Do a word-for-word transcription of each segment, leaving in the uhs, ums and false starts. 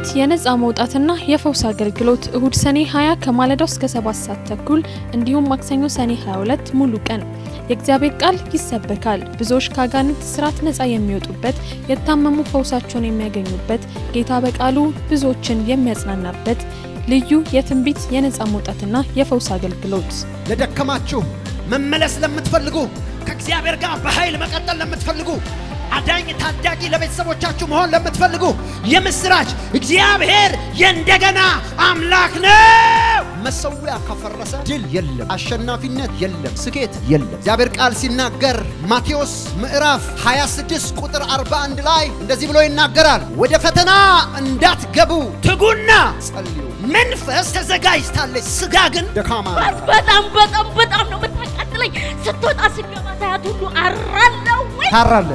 የትንቢት የነጻ መውጣትና የፈውስ አገልግሎት እሁድ ሰኔ ሃያ ከማለዳው እስከ ሰባት ሰዓት ተኩል እንዲሁም ማክሰኞ ሰኔ ሃያ ሁለት ሙሉ ቀን የእግዚአብሔር ቃል ይሰበካል። ብዙዎች ካጋንንት ስራት ነጻ የሚወጡበት የታመሙ ፈውሳቸውን የሚያገኙበት ጌታ በቃሉ ብዙዎችን የሚያጽናናበት ልዩ የትንቢት የነጻ መውጣትና የፈውስ አገልግሎት ለደከማችሁ መመለስ ለምትፈልጉ ከእግዚአብሔር ጋር በኃይል መቀጠል ለምትፈልጉ አዳኝ ታዳጊ ለቤተሰቦቻችሁ መሆን ለምትፈልጉ የምስራች እግዚአብሔር የእንደገና አምላክ ነው። መሰዊያ ከፈረሰ ድል የለም፣ አሸናፊነት የለም፣ ስኬት የለም። እግዚአብሔር ቃል ሲናገር ማቴዎስ ምዕራፍ ሃያ ስድስት ቁጥር አርባ አንድ ላይ እንደዚህ ብሎ ይናገራል። ወደ ፈተና እንዳትገቡ ትጉና ጸልዩ። መንፈስ ተዘጋጅታለች፣ ስጋ ግን ደካማ ነው። በጣም በጣም በጣም ነው የምታቃጥለኝ። ስትወጣ ስገባ ታያት ሁሉ አራለው ወይ ታራለ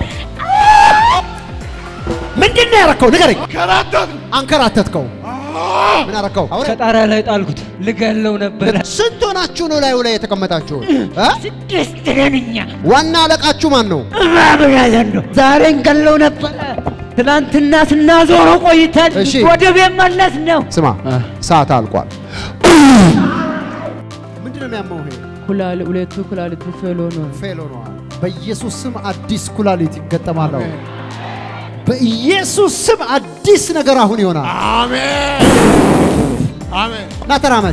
ምንድነው ያረከው? ንገረኝ። ከራተት አንከራተትከው። ምን አረከው? ከጣሪያ ላይ ጣልኩት። ልገለው ነበር። ስንት ሆናችሁ ነው ላይ ላይ የተቀመጣችሁ? ስድስት ነንኛ። ዋና አለቃችሁ ማን ነው? አብራለን ነው። ዛሬ እንገለው ነበር። ትናንትና ስናዞረው ቆይተን ወደ ቤት መለስ ነው። ስማ ሰዓት አልቋል። ምንድነው የሚያመው? ይሄ ኩላል ሁለቱ ኩላሊቱ ፌሎ ነው ፌሎ ነው። በኢየሱስ ስም አዲስ ኩላሊት ይገጠማል። በኢየሱስ ስም አዲስ ነገር አሁን ይሆናል። አሜን አሜን። ናተራመት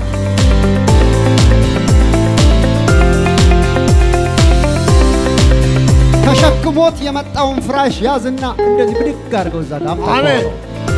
ተሸክሞት የመጣውን ፍራሽ ያዝና እንደዚህ ብድግ አድርገው እዛ ጋር አሜን።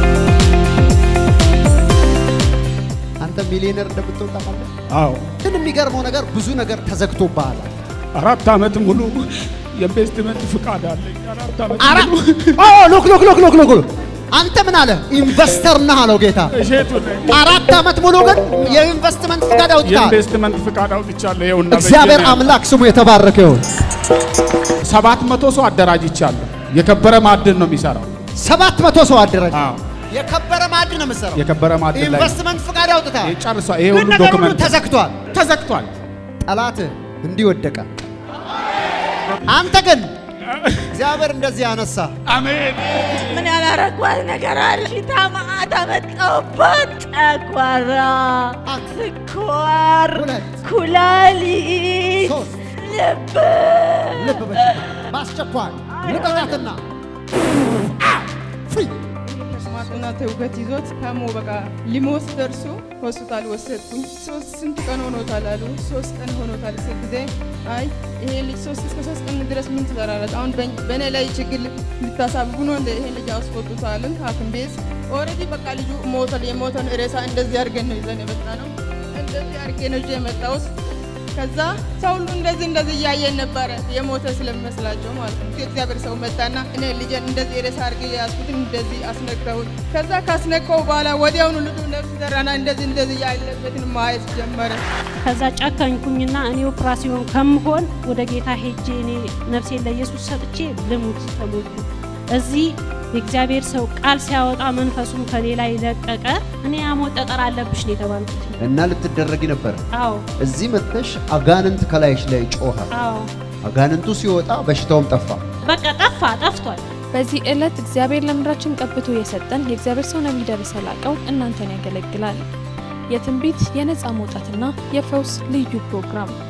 አንተ ሚሊዮነር እንደምትወጣ ማለት? አዎ። ግን የሚገርመው ነገር ብዙ ነገር ተዘግቶብሃል። አራት አመት ሙሉ የኢንቨስትመንት ፍቃድ አለኝ። አራት አመት ሙሉ ኦ ሎክ ሎክ ሎክ ሎክ ሎክ አንተ ምን አለ? ኢንቨስተር ነህ አለው ጌታ። እሺቱ ነኝ። አራት አመት ሙሉ ግን የኢንቨስትመንት ፍቃድ አውጥተሃል። የኢንቨስትመንት ፍቃድ አውጥቻለሁ። ይኸውና እግዚአብሔር አምላክ ስሙ የተባረከ ይሁን። ሰባት መቶ ሰው አደራጅቻለሁ። የከበረ ማዕድን ነው የሚሰራው። ሰባት መቶ ሰው አደራጅ። አዎ የከበረ ማዕድን ነው የሚሰራው። የከበረ ማዕድን ላይ ኢንቨስትመንት ፍቃድ አውጥተሃል። ጨርሷ። ይሄ ሁሉ ዶክመንት ተዘግቷል ተዘግቷል። ጠላት እንዲወደቀ አንተ ግን እግዚአብሔር እንደዚህ ያነሳ። አሜን። ምን ያላረኳት ነገር አለ? ታማአት አመጣሁባት። ጨጓራ፣ ስኳር፣ ኩላሊት፣ ልብ ልብ በሽታ ማስቸኳይ ልቀጣትና ፍሪ ተስማጥና ተውበት ይዞት ታሞ በቃ ሊሞት ደርሶ ሆስፒታል ወሰድኩኝ። ሶስት ስንት ቀን ሆኖታል አሉ። ሶስት ቀን ሆኖታል ስል ጊዜ አይ ይሄ ልጅ ሶስት እስከ ሶስት ቀን ድረስ ምን ትሰራለች? አሁን በእኔ ላይ ችግር ልታሳብቡ ነው እንደ ይሄ ልጅ አስወጡታልን ሐኪም ቤት ኦሬዲ በቃ ልጁ ሞቷል። የሞተን ሬሳ እንደዚህ አድርገን ነው ይዘን የመጣ ነው። እንደዚህ አድርገን ነው የመጣው። ከዛ ሰው ሁሉ እንደዚህ እንደዚህ ያየን ነበር የሞተ ስለሚመስላቸው ማለት ነው። እግዚአብሔር ሰው መጣና እኔ ልጄን እንደዚህ ሬሳ አድርጌ ያስኩት እንደዚህ አስነካው። ከዛ ካስነካው በኋላ ወዲያውኑ ልጁ ነፍስ ዘራና እንደዚህ እንደዚህ ያለበትን ማየት ጀመረ። ከዛ ጫካኝኩኝና እኔ ኦፕራሲዮን ከምሆን ወደ ጌታ ሄጄ እኔ ነፍሴን ለኢየሱስ ሰጥቼ ልሙት ተሞቱ። እዚህ የእግዚአብሔር ሰው ቃል ሲያወጣ መንፈሱን ከሌላ ይለቀቀ። እኔ አሞት ጠጠር አለብሽ ነው የተባልኩት እና ልትደረጊ ነበር። አዎ እዚህ መጥተሽ አጋንንት ከላይሽ ላይ ጮኸ። አዎ አጋንንቱ ሲወጣ በሽታውም ጠፋ። በቃ ጠፋ ጠፍቷል። በዚህ ዕለት እግዚአብሔር ለምድራችን ቀብቶ የሰጠን የእግዚአብሔር ሰው ነብይ ደረሰ ላቀው እናንተን ያገለግላል። የትንቢት የነጻ መውጣትና የፈውስ ልዩ ፕሮግራም